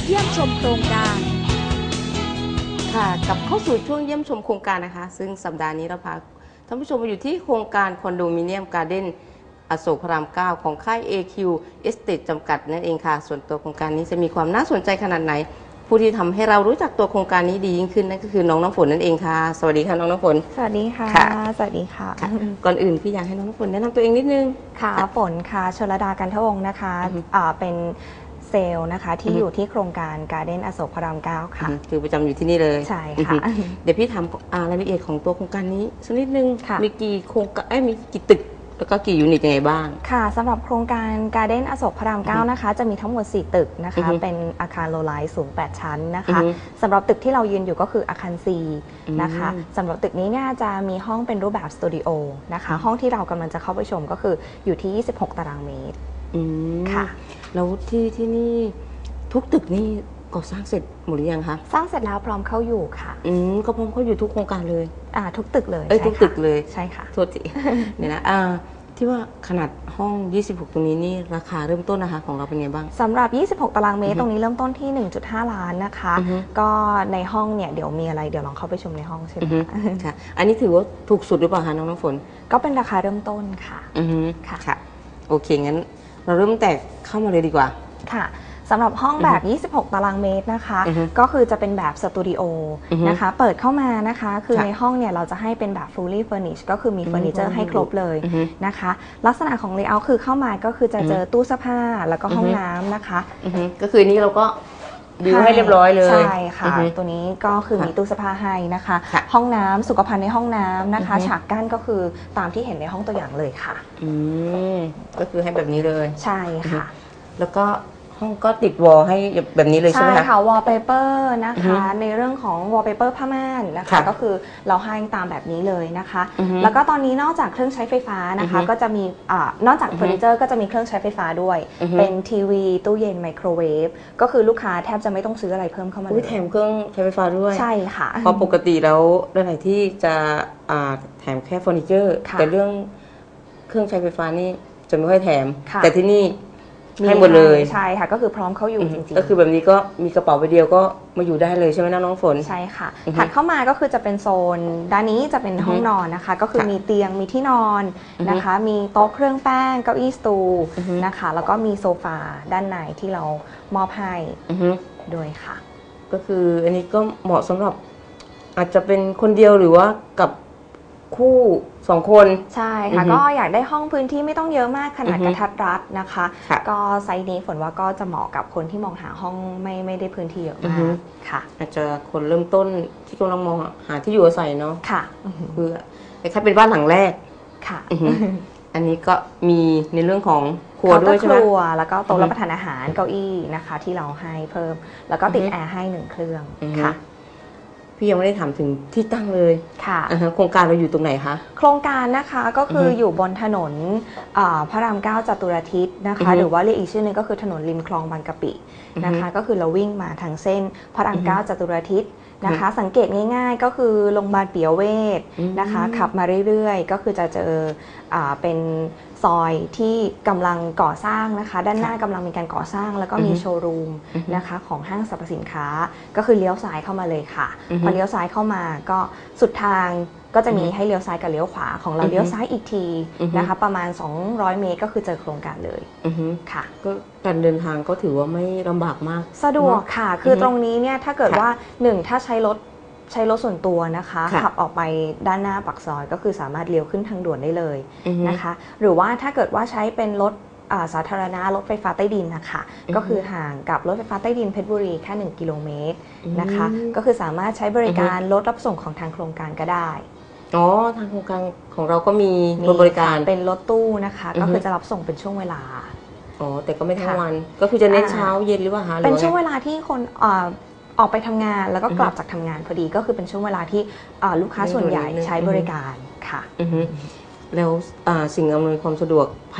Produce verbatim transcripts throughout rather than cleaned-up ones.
เยี่ยมชมโครงการค่ะกลับเข้าสู่ช่วงเยี่ยมชมโครงการนะคะซึ่งสัปดาห์นี้เราพาท่านผู้ชมมาอยู่ที่โครงการคอนโดมิเนียมการ์เด้นอโศกพระรามเก้าของค่าย เอ คิว Estate จำกัดนั่นเองค่ะส่วนตัวโครงการนี้จะมีความน่าสนใจขนาดไหนผู้ที่ทำให้เรารู้จักตัวโครงการนี้ดียิ่งขึ้นนั่นก็คือน้องน้ำฝนนั่นเองค่ะสวัสดีค่ะน้องน้ำฝนสวัสดีค่ะสวัสดีค่ะก่อนอื่นพี่อยากให้น้องน้ำฝนแนะนำตัวเองนิดนึงค่ะฝนค่ะชลดากันทวงศ์นะคะเป็นเซลล์นะคะที่อยู่ที่โครงการการ์เด้นอโศกพระรามเก้าค่ะคือประจำอยู่ที่นี่เลยใช่ค่ะเดี๋ยวพี่ถามรายละเอียดของตัวโครงการนี้สักนิดนึงมีกี่โครงการมีกี่ตึกแล้วก็กี่ยูนิตยังไงบ้างค่ะสำหรับโครงการการ์เด้นอโศกพระรามเก้านะคะจะมีทั้งหมดสี่ตึกนะคะเป็นอาคารโลไลท์สูงแปดชั้นนะคะสำหรับตึกที่เรายืนอยู่ก็คืออาคาร C นะคะสำหรับตึกนี้เนี่ยจะมีห้องเป็นรูปแบบสตูดิโอนะคะห้องที่เรากำลังจะเข้าไปชมก็คืออยู่ที่ยี่สิบหกตารางเมตรค่ะแล้วที่ที่นี่ทุกตึกนี่ก่อสร้างเสร็จหมดหรือยังคะสร้างเสร็จแล้วพร้อมเข้าอยู่ค่ะอืมก็พร้อมเข้าอยู่ทุกโครงการเลยอ่าทุกตึกเลยเอ้ยทุกตึกเลยใช่ค่ะโทษทีเนี่ยนะอ่าที่ว่าขนาดห้องยี่สิบหกตรงนี้นี่ราคาเริ่มต้นนะคะของเราเป็นไงบ้างสำหรับยี่สิบหกตารางเมตรตรงนี้เริ่มต้นที่ หนึ่งจุดห้า ล้านนะคะก็ในห้องเนี่ยเดี๋ยวมีอะไรเดี๋ยวลองเข้าไปชมในห้องใช่ไหมค่ะอันนี้ถือว่าถูกสุดหรือเปล่าคะน้องน้ำฝนก็เป็นราคาเริ่มต้นค่ะอือค่ะค่ะโอเคงั้นเราเริ่มแต่เข้ามาเลยดีกว่าค่ะสำหรับห้องแบบยี่สิบหกตารางเมตรนะคะก็คือจะเป็นแบบสตูดิโอนะคะเปิดเข้ามานะคะคือในห้องเนี่ยเราจะให้เป็นแบบ fully furnished ก็คือมีเฟอร์นิเจอร์ให้ครบเลยนะคะลักษณะของ layout คือเข้ามาก็คือจะเจอตู้เสื้อผ้าแล้วก็ห้องน้ำนะคะก็คือนี้เราก็บิวให้เรียบร้อยเลยใช่ค่ะตัวนี้ก็คือมีตู้เสื้อผ้าให้นะคะห้องน้ำสุขภัณฑ์ในห้องน้ำนะคะฉากกั้นก็คือตามที่เห็นในห้องตัวอย่างเลยค่ะอืมก็คือให้แบบนี้เลยใช่ค่ะแล้วก็ห้องก็ติดวอลให้แบบนี้เลยใช่ไหมคะใช่ค่ะวอลเปเปอร์นะคะในเรื่องของวอลเปเปอร์ผ้าม่านนะคะก็คือเราให้ตามแบบนี้เลยนะคะแล้วก็ตอนนี้นอกจากเครื่องใช้ไฟฟ้านะคะก็จะมีนอกจากเฟอร์นิเจอร์ก็จะมีเครื่องใช้ไฟฟ้าด้วยเป็นทีวีตู้เย็นไมโครเวฟก็คือลูกค้าแทบจะไม่ต้องซื้ออะไรเพิ่มเข้ามาเลยแถมเครื่องใช้ไฟฟ้าด้วยใช่ค่ะเพราะปกติแล้วหลายๆที่จะแถมแค่เฟอร์นิเจอร์แต่เรื่องเครื่องใช้ไฟฟ้านี่จะไม่ค่อยแถมแต่ที่นี่ให้หมดเลยใช่ค่ะก็คือพร้อมเข้าอยู่จริงๆก็คือแบบนี้ก็มีกระเป๋าใบเดียวก็มาอยู่ได้เลยใช่ไหมน้องฝนใช่ค่ะถัดเข้ามาก็คือจะเป็นโซนด้านนี้จะเป็นห้องนอนนะคะก็คือมีเตียงมีที่นอนนะคะมีโต๊ะเครื่องแป้งเก้าอี้สตูนะคะแล้วก็มีโซฟาด้านในที่เรามอบให้ด้วยค่ะก็คืออันนี้ก็เหมาะสำหรับอาจจะเป็นคนเดียวหรือว่ากับคู่สองคนใช่ค่ะก็อยากได้ห้องพื้นที่ไม่ต้องเยอะมากขนาดกระทัดรัดนะคะก็ไซส์นี้ฝนว่าก็จะเหมาะกับคนที่มองหาห้องไม่ไม่ได้พื้นที่เยอะมากค่ะอาจจะคนเริ่มต้นที่กำลังมองหาที่อยู่อาศัยเนาะค่ะคือแค่เป็นบ้านหลังแรกค่ะอันนี้ก็มีในเรื่องของครัวด้วยใช่ไหมครัวแล้วก็โต๊ะรับประทานอาหารเก้าอี้นะคะที่เราให้เพิ่มแล้วก็ติดแอร์ให้หนึ่งเครื่องค่ะพี่ยังไม่ได้ถามถึงที่ตั้งเลยค่ะโครงการเราอยู่ตรงไหนคะโครงการนะคะก็คืออยู่บนถนนพระรามเก้าจตุรทิศนะคะหรือว่าเรียกอีกชื่อนึงก็คือถนนริมคลองบางกะปินะคะก็คือเราวิ่งมาทางเส้นพระรามเก้าจตุรทิศนะคะสังเกตง่ายๆก็คือโรงพยาบาลปิยเวชนะคะขับมาเรื่อยๆก็คือจะเจอเป็นซอยที่กำลังก่อสร้างนะคะด้านหน้ากำลังมีการก่อสร้างแล้วก็มีโชว์รูมนะคะของห้างสรรพสินค้าก็คือเลี้ยวซ้ายเข้ามาเลยค่ะพอเลี้ยวซ้ายเข้ามาก็สุดทางก็จะมีให้เลี้ยวซ้ายกับเลี้ยวขวาของเราเลี้ยวซ้ายอีกทีนะคะประมาณสองร้อยเมตรก็คือเจอโครงการเลยค่ะก็การเดินทางก็ถือว่าไม่ลำบากมากสะดวกค่ะคือตรงนี้เนี่ยถ้าเกิดว่าหนึ่งถ้าใช้รถใช้รถส่วนตัวนะคะขับออกไปด้านหน้าปากซอยก็คือสามารถเลี้ยวขึ้นทางด่วนได้เลยนะคะหรือว่าถ้าเกิดว่าใช้เป็นรถสาธารณะรถไฟฟ้าใต้ดินนะคะก็คือห่างกับรถไฟฟ้าใต้ดินเพชรบุรีแค่หนึ่งกิโลเมตรนะคะก็คือสามารถใช้บริการรถรับส่งของทางโครงการก็ได้อ๋อทางโครงการของเราก็มีบริการเป็นรถตู้นะคะก็คือจะรับส่งเป็นช่วงเวลาอ๋อแต่ก็ไม่ทั้งวันก็คือจะเน้นเช้าเย็นหรือเปล่าคะเป็นช่วงเวลาที่คนออกไปทำงานแล้วก็กลับจากทำงานพอดีก็คือเป็นช่วงเวลาที่ลูกค้าส่วนใหญ่ใช้บริการค่ะแล้วสิ่งอำนวยความสะดวกภายใน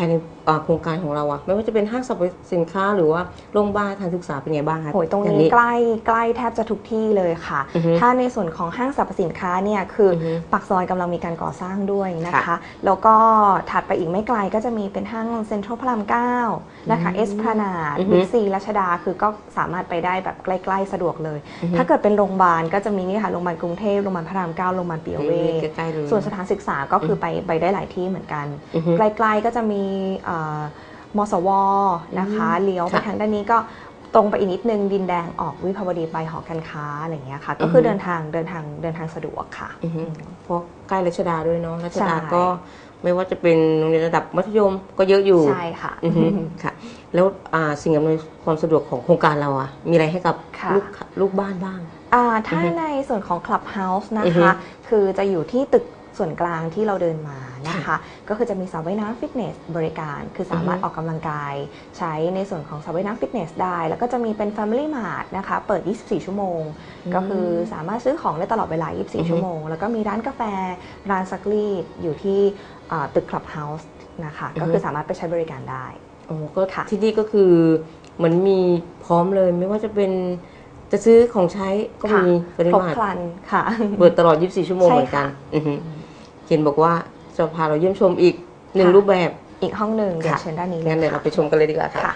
โครงการของเราอะไม่ว่าจะเป็นห้างสรรพสินค้าหรือว่าโรงพยาบาลทางศึกษาเป็นไงบ้างคะโหยตรงนี้ใกล้ใกล้แทบจะทุกที่เลยค่ะถ้าในส่วนของห้างสรรพสินค้าเนี่ยคือปากซอยกำลังมีการก่อสร้างด้วยนะคะแล้วก็ถัดไปอีกไม่ไกลก็จะมีเป็นห้างเซ็นทรัลพระรามเก้านะคะเอสพลานาดบิ๊กซีรัชดาคือก็สามารถไปได้แบบใกล้ๆสะดวกเลยถ้าเกิดเป็นโรงพยาบาลก็จะมีนี่ค่ะโรงพยาบาลกรุงเทพโรงพยาบาลพระรามเก้าโรงพยาบาลปิยเวชส่วนสถานศึกษาก็คือไปไปได้หลายที่เหมือนกันใกล้ๆก็จะมีมสวนะคะเลี้ยวไปทางด้านนี้ก็ตรงไปอีกนิดนึงดินแดงออกวิภาวดีไปหอการค้าอะไรอย่างเงี้ยค่ะก็คือเดินทางเดินทางเดินทางสะดวกค่ะเพราะใกล้รัชดาด้วยเนาะรัชดาก็ไม่ว่าจะเป็นโรงเรียนระดับมัธยมก็เยอะอยู่ใช่ค่ะค่ะแล้วสิ่งอำนวยความสะดวกของโครงการเราอะมีอะไรให้กับลูกลูกบ้านบ้างถ้าในส่วนของ Clubhouse นะคะคือจะอยู่ที่ตึกส่วนกลางที่เราเดินมานะคะก็คือจะมีสระว่ายน้ำฟิตเนสบริการคือสามารถออกกำลังกายใช้ในส่วนของสระว่ายน้ำฟิตเนสได้แล้วก็จะมีเป็น Family Mart นะคะเปิดยี่สิบสี่ชั่วโมงก็คือสามารถซื้อของได้ตลอดเวลายี่สิบสี่ชั่วโมงแล้วก็มีร้านกาแฟร้านซักรีดอยู่ที่ตึก Clubhouse นะคะก็คือสามารถไปใช้บริการได้โอ้ก็ที่นี่ก็คือเหมือนมีพร้อมเลยไม่ว่าจะเป็นจะซื้อของใช้ก็มีบริการครบครันค่ะเปิดตลอดยี่สิบสี่ชั่วโมงเหมือนกันเขียนบอกว่าจะพาเราเยี่ยมชมอีกหนึ่งรูปแบบอีกห้องหนึ่งเดี๋ยวเชิญด้านนี้เลยงั้นเดี๋ยวเราไปชมกันเลยดีกว่าค่ะ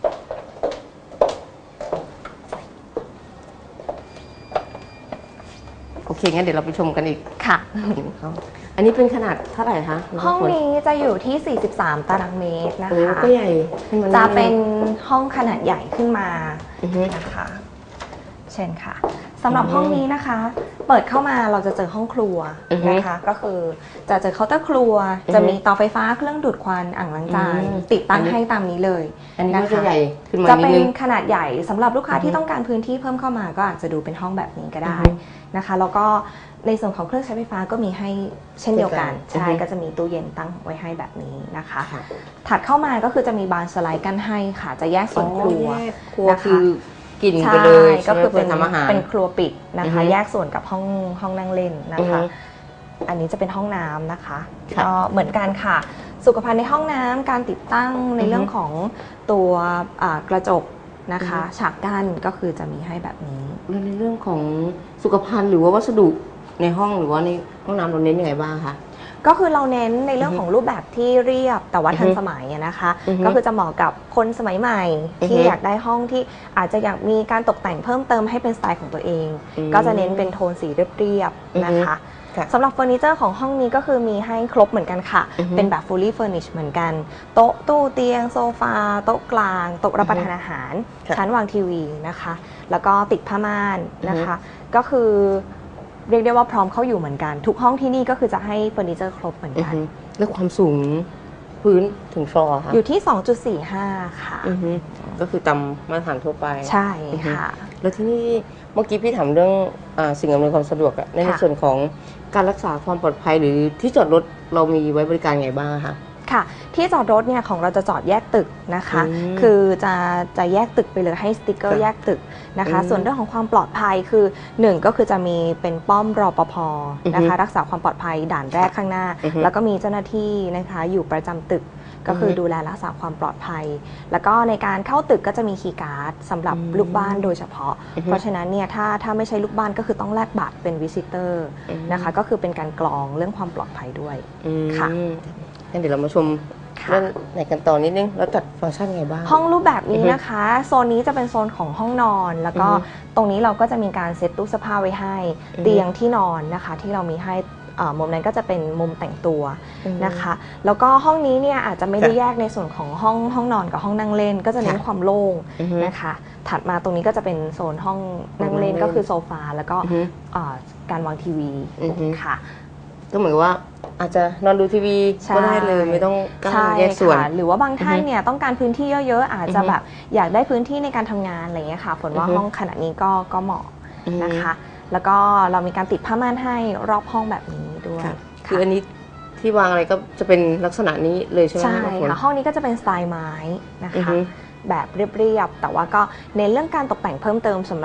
โอเคงั้นเดี๋ยวเราไปชมกันอีกค่ะอันนี้เป็นขนาดเท่าไหร่คะห้องนี้จะอยู่ที่สี่สิบสามตารางเมตรนะคะก็ใหญ่จะเป็นห้องขนาดใหญ่ขึ้นมานะคะเช่นค่ะสำหรับห้องนี้นะคะเปิดเข้ามาเราจะเจอห้องครัวนะคะก็คือจะเจอเคาน์เตอร์ครัวจะมีเตาไฟฟ้าเครื่องดูดควันอ่างล้างจานติดตั้งให้ตามนี้เลยอันนี้ก็จะใหญ่ขึ้นมาจะเป็นขนาดใหญ่สำหรับลูกค้าที่ต้องการพื้นที่เพิ่มเข้ามาก็อาจจะดูเป็นห้องแบบนี้ก็ได้นะคะแล้วก็ในส่วนของเครื่องใช้ไฟฟ้าก็มีให้เช่นเดียวกันใช่ก็จะมีตู้เย็นตั้งไว้ให้แบบนี้นะคะถัดเข้ามาก็คือจะมีบานสไลด์กั้นให้ค่ะจะแยกส่วนครัวนะคะกินไปเลยก็คือเป็นทำอาหารเป็นครัวปิดนะคะแยกส่วนกับห้องห้องนั่งเล่นนะคะอันนี้จะเป็นห้องน้ำนะคะก็เหมือนกันค่ะสุขภัณฑ์ในห้องน้ำการติดตั้งในเรื่องของตัวกระจกนะคะฉากกั้นก็คือจะมีให้แบบนี้ในเรื่องของสุขภัณฑ์หรือว่าวัสดุในห้องหรือว่าในห้องน้ำเราเน้นยังไงบ้างคะก็คือเราเน้นในเรื่องของรูปแบบที่เรียบแต่ว่าทันสมัยนะคะก็คือจะเหมาะกับคนสมัยใหม่ที่อยากได้ห้องที่อาจจะอยากมีการตกแต่งเพิ่มเติมให้เป็นสไตล์ของตัวเองก็จะเน้นเป็นโทนสีเรียบๆนะคะสำหรับเฟอร์นิเจอร์ของห้องนี้ก็คือมีให้ครบเหมือนกันค่ะเป็นแบบ fully furnished เหมือนกันโต๊ะตู้เตียงโซฟาโต๊ะกลางโต๊ะรับประทานอาหารชั้นวางทีวีนะคะแล้วก็ติดผ้าม่านนะคะก็คือเรียกได้ว่าพร้อมเข้าอยู่เหมือนกันทุกห้องที่นี่ก็คือจะให้เฟอร์นิเจอร์ครบเหมือนกันและความสูงพื้นถึงฟลอร์ค่ะอยู่ที่ สองจุดสี่ห้า ค่ะก็คือตามมาตรฐานทั่วไปใช่ค่ะแล้วที่นี่เมื่อกี้พี่ถามเรื่องสิ่งอำนวยความสะดวกในส่วนของการรักษาความปลอดภัยหรือที่จอดรถเรามีไว้บริการไงบ้างคะค่ะที่จอดรถเนี่ยของเราจะจอดแยกตึกนะคะคือจะจะแยกตึกไปเลยให้สติ๊กเกอร์แยกตึกนะคะส่วนเรื่องของความปลอดภัยคือหนึ่งก็คือจะมีเป็นป้อมรปภนะคะรักษาความปลอดภัยด่านแรกข้างหน้าแล้วก็มีเจ้าหน้าที่นะคะอยู่ประจำตึกก็คือดูแลรักษาความปลอดภัยแล้วก็ในการเข้าตึกก็จะมีคีย์การ์ดสำหรับลูกบ้านโดยเฉพาะเพราะฉะนั้นเนี่ยถ้าถ้าไม่ใช่ลูกบ้านก็คือต้องแลกบัตรเป็นวิสิเตอร์นะคะก็คือเป็นการกรองเรื่องความปลอดภัยด้วยค่ะงั้นเดี๋ยวเรามาชมเรื่องในกันต่อนิดนึงแล้วจัดฟังก์ชันไงบ้างห้องรูปแบบนี้นะคะโซนนี้จะเป็นโซนของห้องนอนแล้วก็ตรงนี้เราก็จะมีการเซตตู้เสื้อผ้าไว้ให้เตียงที่นอนนะคะที่เรามีให้มุมนั้นก็จะเป็นมุมแต่งตัวนะคะแล้วก็ห้องนี้เนี่ยอาจจะไม่ได้แยกในส่วนของห้องห้องนอนกับห้องนั่งเล่นก็จะเน้นความโล่งนะคะถัดมาตรงนี้ก็จะเป็นโซนห้องนั่งเล่นก็คือโซฟาแล้วก็การวางทีวีค่ะก็เหมือนว่าอาจจะนอนดูทีวีก็ได้เลยไม่ต้องแยกส่วนหรือว่าบางท่านเนี่ยต้องการพื้นที่เยอะๆอาจจะแบบอยากได้พื้นที่ในการทำงานอะไรเงี้ยค่ะฝนว่าห้องขนาดนี้ก็ก็เหมาะนะคะแล้วก็เรามีการติดผ้าม่านให้รอบห้องแบบนี้ด้วยคืออันนี้ที่วางอะไรก็จะเป็นลักษณะนี้เลยใช่ไหมใช่ค่ะห้องนี้ก็จะเป็นสไตล์ไม้นะคะแบบเรียบๆแต่ว่าก็เน้นเรื่องการตกแต่งเพิ่มเติมสำหรับ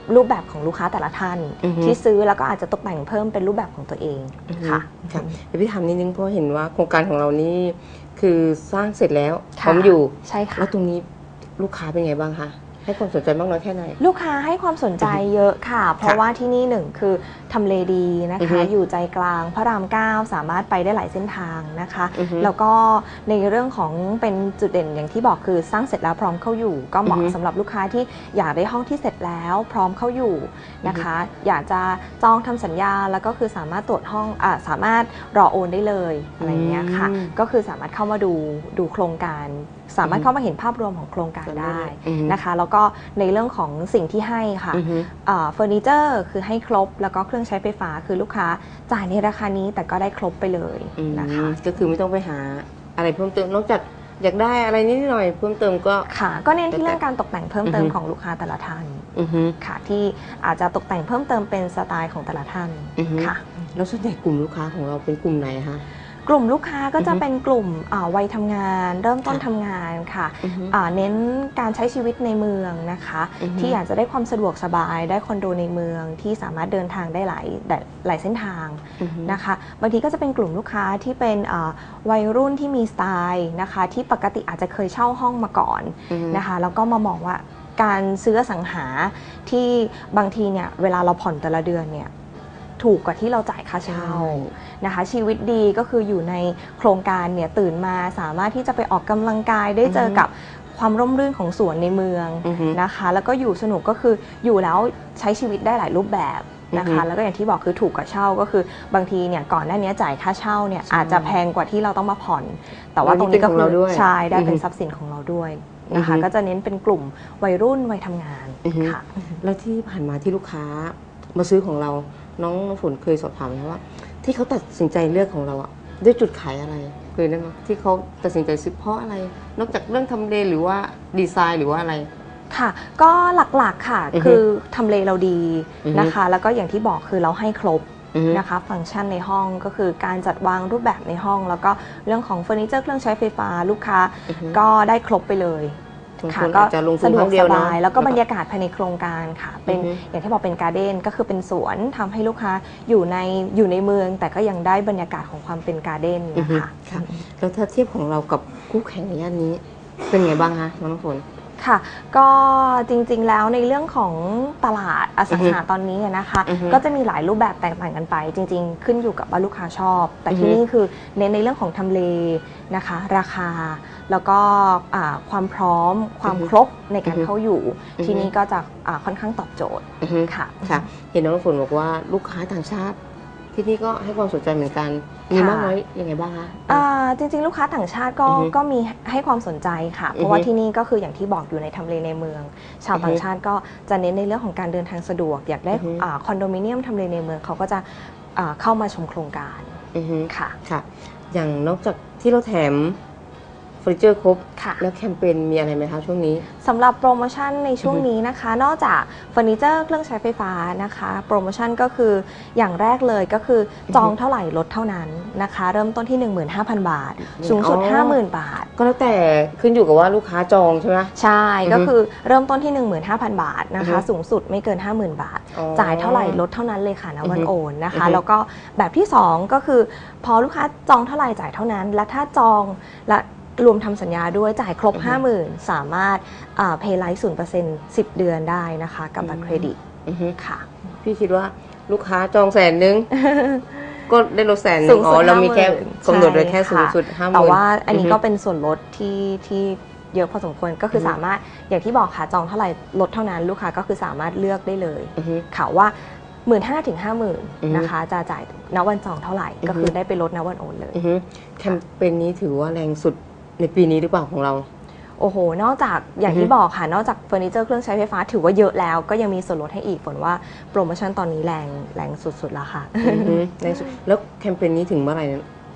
รูปแบบของลูกค้าแต่ละท่านอือฮึที่ซื้อแล้วก็อาจจะตกแต่งเพิ่มเป็นรูปแบบของตัวเองค่ะค่ะเดี๋ยวพี่ถามนิดนึงเพราะเห็นว่าโครงการของเรานี่คือสร้างเสร็จแล้วพค่ะร้อมอยู่ใช่ค่ะแล้วตรงนี้ลูกค้าเป็นไงบ้างคะให้ความสนใจมากน้อยแค่ไหนลูกค้าให้ความสนใจเยอะค่ะ เพราะว่าที่นี่หนึ่งคือทำเลดีนะอือฮึคะ อยู่ใจกลางพระรามเก้าสามารถไปได้หลายเส้นทางนะคะอือฮึแล้วก็ในเรื่องของเป็นจุดเด่นอย่างที่บอกคือสร้างเสร็จแล้วพร้อมเข้าอยู่ ก็เหมาะอือฮึสำหรับลูกค้าที่อยากได้ห้องที่เสร็จแล้วพร้อมเข้าอยู่นะคะ อยากจะจองทำสัญญาแล้วก็คือสามารถตรวจห้องอ่าสามารถรอโอนได้เลยอะไรอย่างเงี้ยค่ะอืมก็คือสามารถเข้ามาดูดูโครงการ สามารถเข้ามาเห็นภาพรวมของโครงการได้อือฮึนะคะ แล้วก็ในเรื่องของสิ่งที่ให้ค่ะอือฮึเอ่อเฟอร์นิเจอร์คือให้ครบแล้วก็เครื่องใช้ไฟฟ้าคือลูกค้าจ่ายในราคานี้แต่ก็ได้ครบไปเลยอืมนะคะก็คือไม่ต้องไปหาอะไรเพิ่มเติมนอกจากอยากได้อะไรนิดหน่อยเพิ่มเติมก็ค่ะ ก็เน้นที่เรื่องการตกแต่งเพิ่มเติมอือฮึของลูกค้าแต่ละท่านอือฮึค่ะ ที่อาจจะตกแต่งเพิ่มเติมเป็นสไตล์ของแต่ละท่านอือฮึค่ะแล้วส่วนใหญ่กลุ่มลูกค้าของเราเป็นกลุ่มไหนคะกลุ่มลูกค้าก็จะอือฮึเป็นกลุ่มอ่าวัยทำงาน เริ่มต้นค่ะทำงานค่ะอือฮึอ่าเน้นการใช้ชีวิตในเมืองนะคะอือฮึที่อยากจะได้ความสะดวกสบายได้คอนโดในเมืองที่สามารถเดินทางได้หลายหลายเส้นทางอือฮึนะคะบางทีก็จะเป็นกลุ่มลูกค้าที่เป็นอ่าวัยรุ่นที่มีสไตล์นะคะที่ปกติอาจจะเคยเช่าห้องมาก่อนอือฮึนะคะแล้วก็มามองว่าการซื้ออสังหาที่บางทีเนี่ยเวลาเราผ่อนแต่ละเดือนเนี่ยถูกกว่าที่เราจ่ายค่าเช่าใช่นะคะชีวิตดีก็คืออยู่ในโครงการเนี่ยตื่นมาสามารถที่จะไปออกกำลังกายได้เจอกับความร่มรื่นของสวนในเมืองอือฮึนะคะแล้วก็อยู่สนุกก็คืออยู่แล้วใช้ชีวิตได้หลายรูปแบบนะคะอือฮึแล้วก็อย่างที่บอกคือถูกกว่าเช่าก็คือบางทีเนี่ยก่อนหน้านี้จ่ายค่าเช่าเนี่ยใช่อาจจะแพงกว่าที่เราต้องมาผ่อน แต่ว่าตรงนี้ก็ของคืเราอด้วยใช่ได้เป็นอือฮึทรัพย์สินของเราด้วยนะคะอือฮึก็จะเน้นเป็นกลุ่มวัยรุ่นวัยทำงานอือฮึค่ะแล้วที่ผ่านมาที่ลูกค้ามาซื้อของเราน้องน้ำฝนเคยสอบถามไหมว่า ที่เขาตัดสินใจเลือกของเราอะด้วยจุดขายอะไรเคยได้ไหมที่เขาตัดสินใจซื้อเพราะอะไร นอกจากเรื่องทำเลหรือว่าดีไซน์หรือว่าอะไรค่ะก็หลักๆค่ะอือฮึคือทำเลเราดีอือฮึนะคะ แล้วก็อย่างที่บอกคือเราให้ครบอือฮึนะคะฟังก์ชันในห้องก็คือการจัดวางรูปแบบในห้อง แล้วก็เรื่องของเฟอร์นิเจอร์เครื่องใช้ไฟฟ้าลูกค้าอือฮึก็ได้ครบไปเลยบางค่ะคนก็อาจจะลงทุนสะดวคกรั้งเดีสยวเนอะบายแล้วก็แล้วก็บรรยากาศภายในโครงการค่ะเป็นอือฮึอย่างที่บอกเป็นการ์เด้นก็คือเป็นสวนทำให้ลูกค้าอยู่ในอยู่ในเมือง แต่ก็ยังได้บรรยากาศของความเป็นการ์เด้นอือนะฮึคะค่ะแล้วถ้าเทียบของเรากับคู่แข่งในย่านนี้ เป็นไงบ้างคะน้องน้ำฝนค่ะก็จริงๆแล้วในเรื่องของตลาดอสังหาอือฮึตอนนี้นะคะอือฮึก็จะมีหลายรูปแบบแตกต่างกันไป จริงๆ ขึ้นอยู่กับว่าลูกค้าชอบ แต่อือฮึที่นี่คือเน้นในเรื่องของทำเลนะคะ ราคา แล้วก็อ่าความพร้อม ความครบในการอือฮึเข้าอยู่อือฮึที่นี่ก็จะอ่าค่อนข้างตอบโจทย์อือฮึค่ะค่ะ เห็นน้องน้ำฝนบอกว่าลูกค้าต่างชาติ ที่นี่ก็ให้ความสนใจเหมือนกัน มีมากน้อยยังไงบ้างคะอ่าจริงๆ ลูกค้าต่างชาติก็อือฮึก็มีให้ความสนใจค่ะ เพอือราะฮึว่าที่นี่ก็คืออย่างที่บอกอยู่ในทำเลในเมือง ชาวอือฮึต่างชาติก็จะเน้นในเรื่องของการเดินทางสะดวก อยากได้อือฮึอ่าคอนโดมิเนียมทำเลในเมืองเขาก็จะอ่าเข้ามาชมโครงการอือฮึค่ะค่ะ อย่างนอกจากที่เราแถมเฟอร์นิเจอร์ครบค่ะแล้วแคมเปญมีอะไรไหมคะช่วงนี้สำหรับโปรโมชั่นในช่วงอือฮึนี้นะคะ นอกจากเฟอร์นิเจอร์เครื่องใช้ไฟฟ้านะคะ โปรโมชั่นก็คืออย่างแรกเลยก็คือจองเท่าไหร่ลดเท่านั้นนะคะ เริ่มต้นที่ หนึ่งหมื่นห้าพัน บาท สูงสุดอ๋อห้าหมื่น บาทก็แล้วแต่ขึ้นอยู่กับว่าลูกค้าจองใช่ไหมใช่อือฮึก็คือเริ่มต้นที่ หนึ่งหมื่นห้าพัน บาทนะคะอือฮึสูงสุดไม่เกิน ห้าหมื่น บาทอ๋อจ่ายเท่าไหร่ลดเท่านั้นเลยค่ะณวันอือฮึโอนนะอืคะอฮึแล้วก็แบบที่ สอง ก็คือ พอลูกค้าจองเท่าไหร่จ่ายเท่านั้น และถ้าจองและรวมทำสัญญาด้วยจ่ายครบอือฮึห้าหมื่น สามารถเพย์ไลท์ศูนย์เปอร์เซ็นต์สิบเดือนได้นะคะกับบัตรเครดิตอือฮึค่ะพี่คิดว่าลูกค้าจองแสนนึง ก็ได้ลดแสนนึสูงงอ๋สุอดเรามีแค่ห้าหมื่นกำหนดไว้แค่ใช่สูงค่ะสุดห้าหมื่นแต่ว่าอันนี้ฮึก็เป็นส่วนลดที่ที่เยอะพอสมควรก็คือออฮึสามารถอย่างที่บอกค่ะจองเท่าไหร่ลดเท่านั้นลูกค้าก็คือสามารถเลือกได้เลยอือฮึค่ะว่าหมื่นห้าถึงห้าหมื่นอือฮึนะคะจะจ่ายณวันจองเท่าไหร่อือฮึก็คือได้ไปลดณวันโอนเลยอือฮึแคมเปญนี้ถือว่าแรงสุดในปีนี้หรือเปล่าของเราโอ้โห นอกจากอย่างอือฮึที่บอกค่ะ นอกจากเฟอร์นิเจอร์เครื่องใช้ไฟฟ้าถือว่าเยอะแล้ว ก็ยังมีส่วนลดให้อีกฝนว่าโปรโมชั่นตอนนี้แรงแรงสุดๆแล้วค่ะอือฮึแรงสุดแล้วแคมเปญนี้ถึงเมื่อไหร่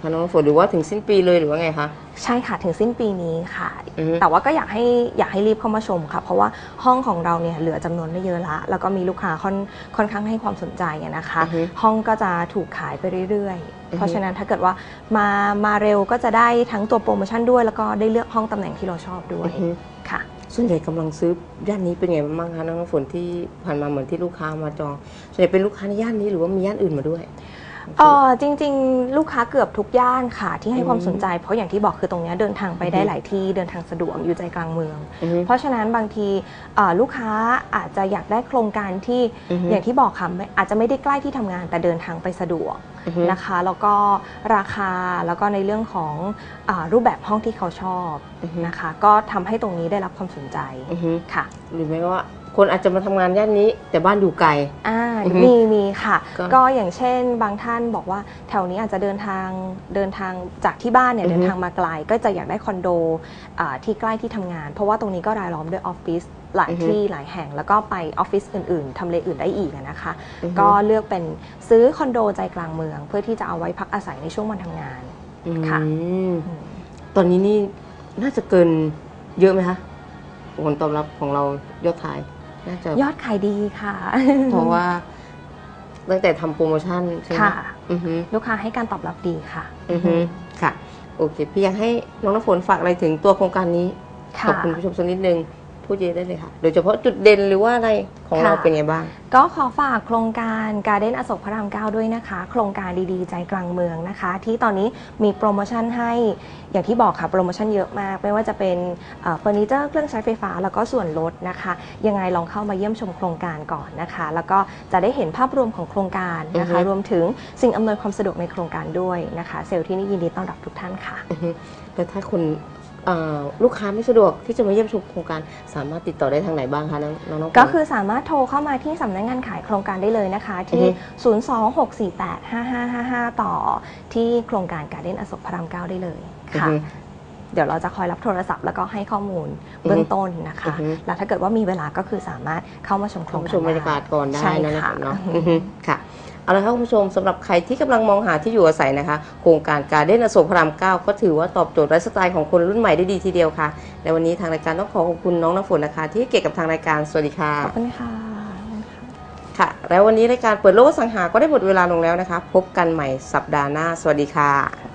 คะน้องน้ำฝนหรือว่าถึงสิ้นปีเลยหรือว่าไงคะใช่ค่ะถึงสิ้นปีนี้ค่ะอือฮึแต่ว่าก็อยากให้อยากให้รีบเข้ามาชมค่ะเพราะว่าห้องของเราเนี่ยเหลือจำนวนไม่เยอะละแล้วก็มีลูกค้าค่อนค่อนข้างให้ความสนใจอะนะคะอือฮึห้องก็จะถูกขายไปเรื่อยอือฮึๆ เพราะฉะนั้นถ้าเกิดว่ามามาเร็วก็จะได้ทั้งตัวโปรโมชั่นด้วยแล้วก็ได้เลือกห้องตำแหน่งที่เราชอบด้วยอือฮึค่ะส่วนใหญ่กำลังซื้อย่านนี้เป็นไงบ้างคะน้องน้ำฝนที่ผ่านมาเหมือนที่ลูกค้ามาจองส่วนใหญ่เป็นลูกค้าในย่านนี้หรือว่ามีย่านอื่นมาด้วยเออจริงๆ ลูกค้าเกือบทุกย่านค่ะที่ให้ความสนใจเพราะอย่างที่บอกคือตรงเนี้ยเดินทางไปได้อือฮึหลายที่เดินทางสะดวกอยู่ใจกลางเมืองอือฮึเพราะฉะนั้นบางทีเอ่อลูกค้าอาจจะอยากได้โครงการที่อือฮึอย่างที่บอกค่ะไม่อาจจะไม่ได้ใกล้ที่ทำงานแต่เดินทางไปสะดวกอือฮึนะคะแล้วก็ราคาแล้วก็ในเรื่องของอารูปแบบห้องที่เขาชอบอือฮึนะคะก็ทำให้ตรงนี้ได้รับความสนใจอือฮึค่ะหรือไม่ว่าคนอาจจะมาทำงานย่านนี้แต่บ้านอยู่ไกลอ่าอือฮึมีมีค่ะก็ก็อย่างเช่นบางท่านบอกว่าแถวนี้อาจจะเดินทางเดินทางจากที่บ้านเนี่ยอือฮึเดินทางมาไกลก็จะอยากได้คอนโดอ่าที่ใกล้ที่ทำงาน เพราะว่าตรงนี้ก็รายล้อมด้วยออฟฟิศหลายอือฮึที่หลายแห่งแล้วก็ไปออฟฟิศอื่นๆทำเลอื่นได้อีกอะนะคะอือฮึก็เลือกเป็นซื้อคอนโดใจกลางเมือง เพื่อที่จะเอาไว้พักอาศัยในช่วงวันทำงาน ค่ะอืมอืมตอนนี้นี่น่าจะเกินเยอะไหมคะผลตอบรับของเรายอดขายน่าจะยอดขายดีค่ะเพราะว่าตั้งแต่ทำโปรโมชั่นใช่ไหมค่ะอือฮึลูกค้าให้การตอบรับดีค่ะอือฮึค่ะ โอเค พี่อยากให้น้องน้ำฝนฝากอะไรถึงตัวโครงการนี้ค่ะกับคุณผู้ชมสักนิดนึงพูดเยอะได้เลยค่ะ โดยเฉพาะจุดเด่นหรือว่าอะไรของเราค่ะเป็นไงบ้างก็ขอฝากโครงการการ์เด้นอโศกพระรามเก้าด้วยนะคะ โครงการดีๆ ใจกลางเมืองนะคะ ที่ตอนนี้มีโปรโมชั่นให้อย่างที่บอกค่ะโปรโมชั่นเยอะมาก ไม่ว่าจะเป็นเอ่อเฟอร์นิเจอร์เครื่องใช้ไฟฟ้าแล้วก็ส่วนลดนะคะ ยังไงลองเข้ามาเยี่ยมชมโครงการก่อนนะคะ แล้วก็จะได้เห็นภาพรวมของโครงการนะคะอือฮึรวมถึงสิ่งอำนวยความสะดวกในโครงการด้วยนะคะ เซลล์ที่นี่ยินดีต้อนรับทุกท่านค่ะอือฮึแล้วถ้าคนเอ่อลูกค้าไม่สะดวกที่จะมาเยี่ยมชมโครงการสามารถติดต่อได้ทางไหนบ้างคะน้องน้องน้องฝนก็คือสามารถโทรเข้ามาที่สำนักงานขายโครงการได้เลยนะคะ ที่อือฮึศูนย์ สอง หก สี่ แปด ห้า ห้า ห้า ห้า ต่อที่โครงการการ์เด้นอโศกพระรามเก้าได้เลยอือค่ะฮึเดี๋ยวเราจะคอยรับโทรศัพท์แล้วก็ให้ข้อมูลเบื้องต้นนะอืคะอฮึแล้วถ้าเกิดว่ามีเวลาก็คือสามารถเข้ามาชมโครเข้าง มาการชมบรรยากาศก่อนได้ใช่นะนะค่ะเนาะอือฮึค่ะเอาละครับคุณผู้ชมสำหรับใครที่กำลังมองหาที่อยู่อาศัยนะคะ โครงการการเด้นอโศกพระรามเก้าก็ถือว่าตอบโจทย์ไลฟ์สไตล์ของคนรุ่นใหม่ได้ดีทีเดียวค่ะในวันนี้ทางรายการต้องขอขอบคุณน้องน้ำฝนนะคะ ที่ให้เกียรติกับทางรายการสวัสดีค่ะขอบคุณค่ะค่ะ แล้ววันนี้รายการเปิดโลกอสังหาก็ได้หมดเวลาลงแล้วนะคะ พบกันใหม่สัปดาห์หน้าสวัสดีค่ะ